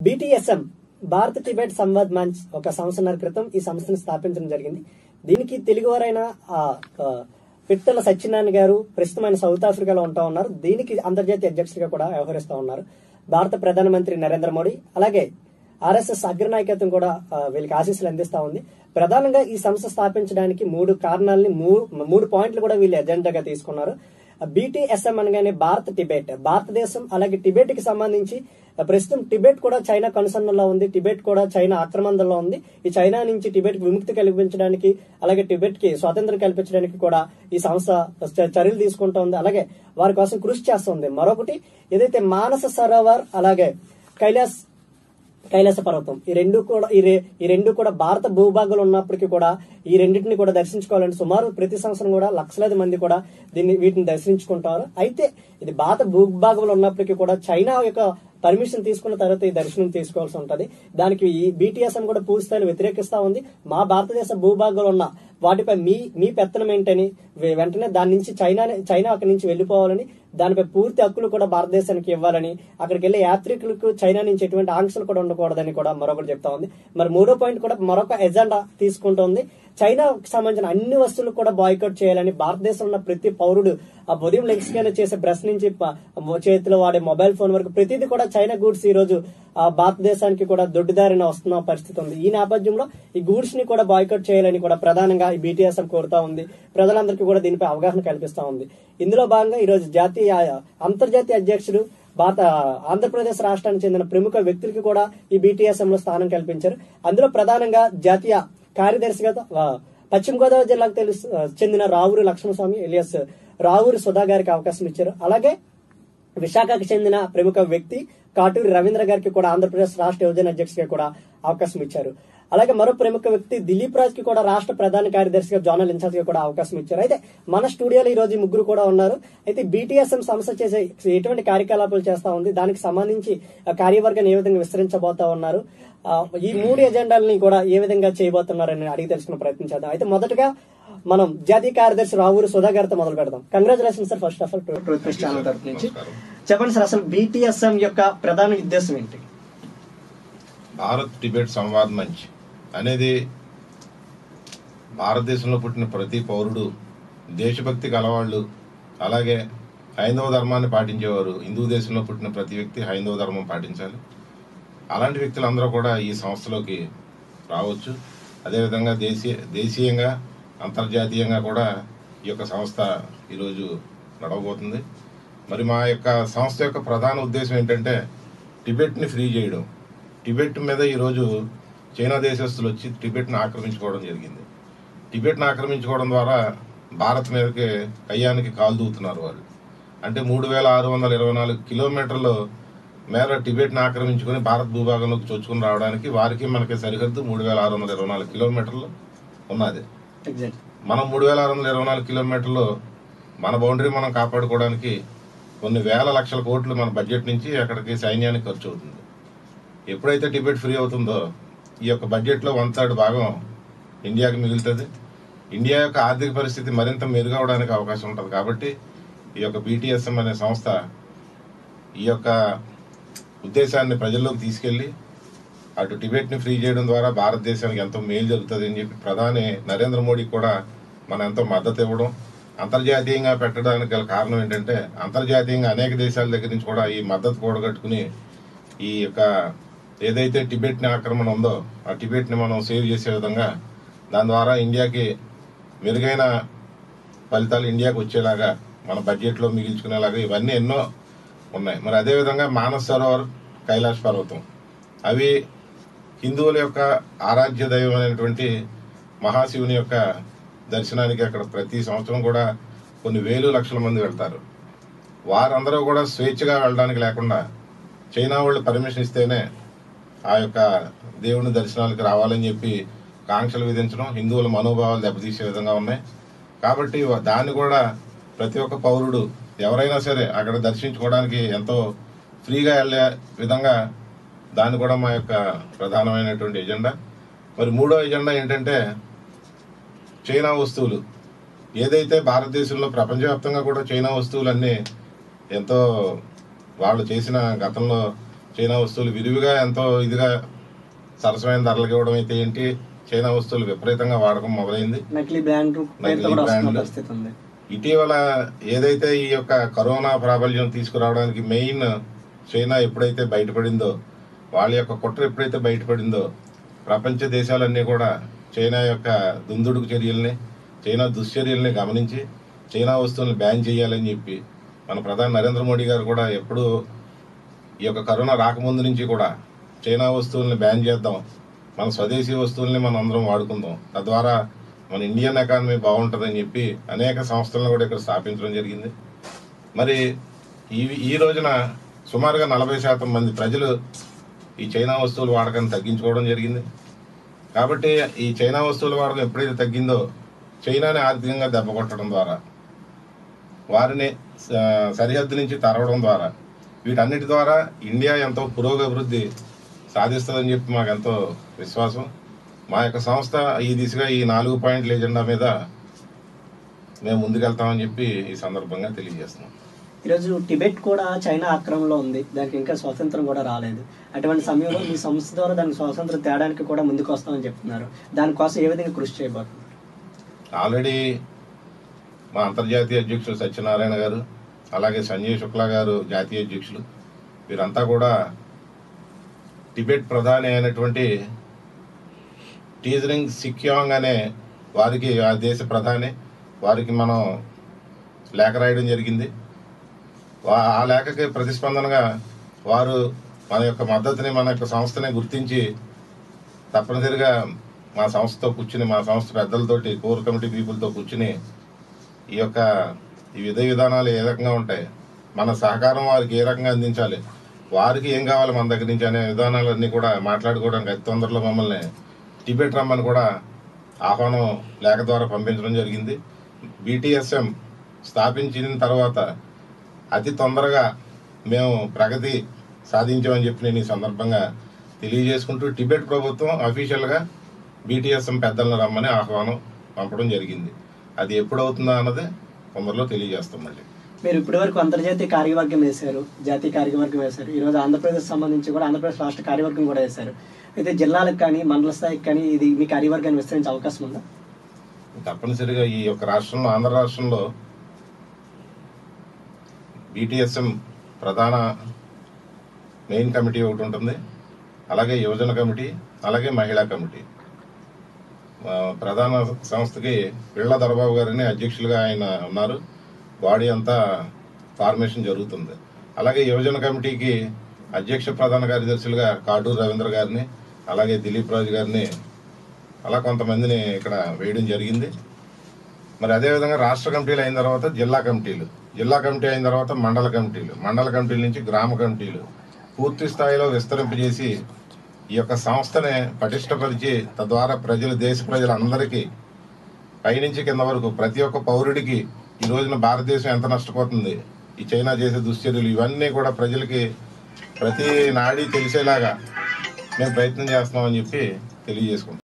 BTSM Bharat Tibet Samvad Manch ఒక సంవత్సరాల క్రితం ఈ సంస్థను స్థాపించడం జరిగింది. దీనికి తెలుగువారైన పిట్టల సత్యనారాయణ గారు ప్రస్తుతం ఆయన సౌత్ ఆఫ్రికాలో ఉంటా ఉన్నారు. దీనికి అంతర్జాతీయ అధ్యక్షుడిగా కూడా వ్యవహరిస్తా ఉన్నారు. భారత ప్రధానమంత్రి నరేంద్ర మోడీ అలాగే RSS అగ్రనాయకత్వం కూడా వీళ్ళకి ఆశీస్సులు అందిస్తా ఉంది. ప్రధానంగా ఈ సంస్థ స్థాపించడానికి 3 కారణాలని 3 పాయింట్లు కూడా వీళ్ళు ఎజెండాగా తీసుకున్నారు. BTSM అనగానే భారతదేశం అలాగే టిబెట్ కి సంబంధించి ప్రస్తుతం టిబెట్ కూడా చైనా కనుసన్నల్లో ఉంది. టిబెట్ కూడా చైనా ఆక్రమణలో ఉంది. ఈ చైనా నుంచి టిబెట్ కి విముక్తి కల్పించడానికి అలాగే టిబెట్ కి స్వాతంత్రం కల్పించడానికి కూడా ఈ సంస్థ చర్యలు తీసుకుంటోంది. అలాగే వారి కోసం కృషి చేస్తుంది. మరొకటి ఏదైతే మానస సరోవర్ అలాగే కైలాస పర్వతం ఈ రెండు కూడా భారత భూభాగాలు ఉన్నప్పటికీ కూడా ఈ రెండింటిని కూడా దర్శించుకోవాలని సుమారు ప్రతి సంవత్సరం కూడా లక్షలాది మంది కూడా వీటిని దర్శించుకుంటారు. అయితే ఇది భారత భూభాగంలో ఉన్నప్పటికీ కూడా చైనా యొక్క పర్మిషన్ తీసుకున్న తర్వాత ఈ దర్శనం తీసుకోవాల్సి ఉంటది. దానికి ఈ BTSM కూడా పూర్తి స్థాయిలో వ్యతిరేకిస్తా ఉంది. మా భారతదేశ భూభాగంలో ఉన్న వాటిపై మీ పెత్తనం ఏంటని వెంటనే దాని నుంచి చైనా అక్కడి నుంచి వెళ్లిపోవాలని దానిపై పూర్తి హక్కులు కూడా భారతదేశానికి ఇవ్వాలని అక్కడికి వెళ్లే యాత్రికులకు చైనా నుంచి ఎటువంటి ఆంక్షలు కూడా ఉండకూడదని కూడా మరొకటి చెప్తా ఉంది. మరి 3వ పాయింట్ కూడా మరొక ఎజెండా తీసుకుంటోంది. చైనాకు సంబంధించిన అన్ని వస్తువులు కూడా బాయ్కాట్ చేయాలని భారతదేశంలో ఉన్న ప్రతి పౌరుడు ఆ ఉదయం లెగ్స్కైనా చేసే బ్రష్ నుంచి చేతిలో వాడే మొబైల్ ఫోన్ వరకు ప్రతిదీ కూడా చైనా గూడ్స్ ఈ రోజు భారతదేశానికి కూడా దొడ్డిదారిన వస్తున్న పరిస్థితి ఉంది. ఈ నేపథ్యంలో ఈ గూడ్స్ ని కూడా బాయ్కాట్ చేయాలని కూడా ప్రధానంగా ఈ BTSM కోరుతా ఉంది. ప్రజలందరికీ కూడా దీనిపై అవగాహన కల్పిస్తా ఉంది. ఇందులో భాగంగా ఈ రోజు అంతర్జాతీయ అధ్యక్షుడు ఆంధ్రప్రదేశ్ రాష్ట్రానికి చెందిన ప్రముఖ వ్యక్తులకి కూడా ఈ BTSM లో స్థానం కల్పించారు. అందులో ప్రధానంగా జాతీయ కార్యదర్శిగా పశ్చిమ గోదావరి జిల్లాకు చెందిన రావూరి లక్ష్మణస్వామి ఎలియాస్ రావూరి సుధా గారికి అవకాశం ఇచ్చారు. అలాగే విశాఖకు చెందిన ప్రముఖ వ్యక్తి కాటూరి రవీంద్ర గారికి కూడా ఆంధ్రప్రదేశ్ రాష్ట్ర యువజన అధ్యక్షుడిగా కూడా అవకాశం ఇచ్చారు. అలాగే మరో ప్రముఖ వ్యక్తి దిలీప్ రాజ్ కి కూడా రాష్ట్ర ప్రధాన కార్యదర్శిగా జోనల్ ఇన్ఛార్జ్ గా కూడా అవకాశం ఇచ్చారు. అయితే మన స్టూడియోలో ఈ రోజు 3 కూడా ఉన్నారు. అయితే BTSM సంస్థ చేసే ఎటువంటి కార్యకలాపాలు చేస్తా ఉంది, దానికి సంబంధించి కార్యవర్గాన్ని ఏ విధంగా విస్తరించబోతా ఉన్నారు, ఈ 3 ఎజెండాలని కూడా ఏ విధంగా చేయబోతున్నారని అడిగి తెలుసుకునే ప్రయత్నం చేద్దాం. అయితే మొదటగా మనం జాతీయ కార్యదర్శి రావూరి సుధా గారితో మొదలు పెడదాం. Congratulation sir first of all truth news channel తరఫు నుంచి. చెప్పండి సార్, అసలు BTSM యొక్క ప్రధాన ఉద్దేశం ఏంటి? భారత్ టిబెట్ సంవాద్ మంచ్ అనేది భారతదేశంలో పుట్టిన ప్రతి పౌరుడు, దేశభక్తి కలవాళ్ళు, అలాగే హైందవ ధర్మాన్ని పాటించేవారు. హిందూ దేశంలో పుట్టిన ప్రతి వ్యక్తి హైందవ ధర్మం పాటించాలి. అలాంటి వ్యక్తులందరూ కూడా ఈ సంస్థలోకి రావచ్చు. అదేవిధంగా దేశీయంగా అంతర్జాతీయంగా కూడా ఈ యొక్క సంస్థ ఈరోజు నడవబోతుంది. మరి మా యొక్క సంస్థ యొక్క ప్రధాన ఉద్దేశం ఏంటంటే టిబెట్ని ఫ్రీ చేయడం. టిబెట్ మీద ఈరోజు చైనా దేశస్తులు వచ్చి టిబెట్ని ఆక్రమించుకోవడం జరిగింది. టిబెట్ని ఆక్రమించుకోవడం ద్వారా భారత్ మీదకి కయ్యానికి కాలు దూతున్నారు వాళ్ళు. అంటే 3624 కిలోమీటర్ల మేర టిబెట్ని ఆక్రమించుకొని భారత్ భూభాగంలోకి చొచ్చుకుని రావడానికి వారికి మనకి సరిహద్దు 3624 కిలోమీటర్లు ఉన్నది. మనం 3624 కిలోమీటర్లు మన బౌండరీ మనం కాపాడుకోవడానికి కొన్ని వేల లక్షల కోట్లు మన బడ్జెట్ నుంచి అక్కడికి సైన్యానికి ఖర్చు అవుతుంది. ఎప్పుడైతే టిబెట్ ఫ్రీ అవుతుందో ఈ యొక్క బడ్జెట్లో 1/3 భాగం ఇండియాకి మిగులుతుంది. ఇండియా యొక్క ఆర్థిక పరిస్థితి మరింత మెరుగవడానికి అవకాశం ఉంటుంది. కాబట్టి ఈ యొక్క BTSM అనే సంస్థ ఈ యొక్క ఉద్దేశాన్ని ప్రజల్లోకి తీసుకెళ్లి అటు టిబెట్ని ఫ్రీ చేయడం ద్వారా భారతదేశానికి ఎంతో మేలు జరుగుతుంది అని చెప్పి ప్రధాని నరేంద్ర మోడీకి కూడా మనం ఎంతో మద్దతు ఇవ్వడం, అంతర్జాతీయంగా పెట్టడానికి గల కారణం ఏంటంటే అంతర్జాతీయంగా అనేక దేశాల దగ్గర నుంచి కూడా ఈ మద్దతు కూడగట్టుకుని ఈ యొక్క ఏదైతే టిబెట్ని ఆక్రమణ ఉందో ఆ టిబెట్ని మనం సేవ్ చేసే విధంగా దాని ద్వారా ఇండియాకి మెరుగైన ఫలితాలు ఇండియాకి వచ్చేలాగా మన బడ్జెట్లో మిగిల్చుకునేలాగా ఇవన్నీ ఎన్నో ఉన్నాయి. మరి అదేవిధంగా మానస్ సరోవర్, కైలాష్ పర్వతం అవి హిందువుల యొక్క ఆరాధ్య దైవం అయినటువంటి మహాశివుని యొక్క దర్శనానికి అక్కడ ప్రతి సంవత్సరం కూడా కొన్ని వేలు లక్షల మంది వెళ్తారు. వారందరూ కూడా స్వేచ్ఛగా వెళ్ళడానికి లేకుండా చైనా వాళ్ళు పర్మిషన్ ఇస్తేనే ఆ యొక్క దేవుని దర్శనాలకు రావాలని చెప్పి కాంక్షలు విధించడం హిందువుల మనోభావాలు దెబ్బతీసే విధంగా ఉన్నాయి. కాబట్టి దాన్ని కూడా ప్రతి ఒక్క పౌరుడు ఎవరైనా సరే అక్కడ దర్శించుకోవడానికి ఎంతో ఫ్రీగా వెళ్ళే విధంగా దాన్ని కూడా మా యొక్క ప్రధానమైనటువంటి ఎజెండా. మరి 3వ ఎజెండా ఏంటంటే చైనా వస్తువులు ఏదైతే భారతదేశంలో ప్రపంచవ్యాప్తంగా కూడా చైనా వస్తువులన్నీ ఎంతో వాళ్ళు చేసిన గతంలో చైనా వస్తువులు విరివిగా ఎంతో ఇదిగా సరసమైన ధరలకు ఇవ్వడం అయితే ఏంటి, చైనా వస్తువులు విపరీతంగా వాడకం మొదలైంది. నకిలీ బ్రాండ్లు ఇటీవల ఏదైతే ఈ యొక్క కరోనా ప్రాబల్యం తీసుకురావడానికి మెయిన్ చైనా ఎప్పుడైతే బయటపడిందో, వాళ్ళ యొక్క కుట్ర ఎప్పుడైతే బయటపడిందో, ప్రపంచ దేశాలన్నీ కూడా చైనా యొక్క దుందుడుకు చర్యల్ని, చైనా దుశ్చర్యల్ని గమనించి చైనా వస్తువులను బ్యాన్ చేయాలని చెప్పి మన ప్రధాని నరేంద్ర మోడీ గారు కూడా ఎప్పుడు ఈ యొక్క కరోనా రాకముందు నుంచి కూడా చైనా వస్తువుల్ని బ్యాన్ చేద్దాం, మన స్వదేశీ వస్తువుల్ని మనం అందరం వాడుకుందాం, తద్వారా మన ఇండియన్ ఎకానమీ బాగుంటుందని చెప్పి అనేక సంస్థలను కూడా ఇక్కడ స్థాపించడం జరిగింది. మరి ఈ రోజున సుమారుగా 40% మంది ప్రజలు ఈ చైనా వస్తువుల వాడకాన్ని తగ్గించుకోవడం జరిగింది. కాబట్టి ఈ చైనా వస్తువుల వాడకం ఎప్పుడైతే తగ్గిందో, చైనాని ఆర్థికంగా దెబ్బ కొట్టడం ద్వారా, వారిని సరిహద్దు నుంచి తరవడం ద్వారా, వీటన్నిటి ద్వారా ఇండియా ఎంతో పురోగభివృద్ధి సాధిస్తుందని చెప్పి మాకు ఎంతో విశ్వాసం. మా యొక్క సంస్థ ఈ దిశగా ఈ 4 పాయింట్ల ఎజెండా మీద మేము ముందుకెళ్తామని చెప్పి ఈ సందర్భంగా తెలియజేస్తున్నాం. ఈరోజు టిబెట్ కూడా చైనా ఆక్రమణలో ఉంది, దానికి ఇంకా స్వాతంత్రం కూడా రాలేదు. అటువంటి సమయంలో మీ సంస్థ ద్వారా దానికి స్వాతంత్రం తేడానికి కూడా ముందుకు వస్తామని చెప్తున్నారు. దానికోసం ఏ విధంగా కృషి చేయబోతున్నారు? ఆల్రెడీ మా అంతర్జాతీయ అధ్యక్షులు సత్యనారాయణ గారు, అలాగే సంజయ్ శుక్లా గారు జాతీయ అధ్యక్షులు, వీరంతా కూడా టిబెట్ ప్రధాని అయినటువంటి టీజరింగ్ సిక్యాంగ్ అనే వారికి, ఆ దేశ ప్రధాని వారికి మనం లేఖ రాయడం జరిగింది. ఆ లేఖకి ప్రతిస్పందనగా వారు మన యొక్క మద్దతుని, మన యొక్క సంస్థని గుర్తించి తప్పనిసరిగా మా సంస్థతో కూర్చుని, మా సంస్థ పెద్దలతోటి, కోర్ కమిటీ పీపుల్తో కూర్చుని ఈ విధ విధానాలు ఏ రకంగా ఉంటాయి, మన సహకారం వారికి ఏ రకంగా అందించాలి, వారికి ఏం కావాలి మన దగ్గర నుంచి అనే విధానాలన్నీ కూడా మాట్లాడుకోవడానికి అతి తొందరలో మమ్మల్ని టిబెట్ రమ్మని కూడా ఆహ్వానం లేఖ ద్వారా పంపించడం జరిగింది. BTSM స్థాపించిన తర్వాత అతి తొందరగా మేము ప్రగతి సాధించామని చెప్పి నేను ఈ సందర్భంగా తెలియజేసుకుంటూ, టిబెట్ ప్రభుత్వం అఫీషియల్గా BTSM పెద్దలను రమ్మని ఆహ్వానం పంపడం జరిగింది. అది ఎప్పుడవుతుందా అన్నది తొందరలో తెలియజేస్తాం. మళ్ళీ మీరు ఇప్పటి వరకు అంతర్జాతీయ కార్యవర్గం వేశారు, జాతీయ కార్యవర్గం వేశారు, ఈరోజు ఆంధ్రప్రదేశ్ సంబంధించి కూడా ఆంధ్రప్రదేశ్ రాష్ట్ర కార్యవర్గం కూడా వేశారు. అయితే జిల్లాలకు కానీ మండల స్థాయికి కానీ ఇది మీ కార్యవర్గాన్ని విస్తరించే అవకాశం ఉందా? తప్పనిసరిగా ఈ యొక్క రాష్ట్రంలో, ఆంధ్ర రాష్ట్రంలో BTSM ప్రధాన మెయిన్ కమిటీ ఒకటి ఉంటుంది, అలాగే యువజన కమిటీ, అలాగే మహిళా కమిటీ. ప్రధాన సంస్థకి పిళ్ళ దొరబాబు గారిని అధ్యక్షులుగా ఆయన ఉన్నారు. బాడీ అంతా ఫార్మేషన్ జరుగుతుంది. అలాగే యువజన కమిటీకి అధ్యక్ష ప్రధాన కార్యదర్శులుగా కాటూరు రవీంద్ర గారిని, అలాగే దిలీప్ రాజు గారిని, అలా కొంతమందిని ఇక్కడ వేయడం జరిగింది. మరి అదేవిధంగా రాష్ట్ర కమిటీలు అయిన తర్వాత జిల్లా కమిటీలు, జిల్లా కమిటీ అయిన తర్వాత మండల కమిటీలు, మండల కమిటీల నుంచి గ్రామ కమిటీలు పూర్తి స్థాయిలో విస్తరింపజేసి ఈ యొక్క సంస్థని పటిష్టపరిచి, తద్వారా దేశ ప్రజలందరికీ పైనుంచి కింద వరకు ప్రతి ఒక్క పౌరుడికి ఈ రోజున భారతదేశం ఎంత నష్టపోతుంది, ఈ చైనా చేసే దుశ్చర్యలు, ఇవన్నీ కూడా ప్రజలకి ప్రతి నాడీ తెలిసేలాగా మేము ప్రయత్నం చేస్తున్నామని చెప్పి తెలియజేసుకుంటాం.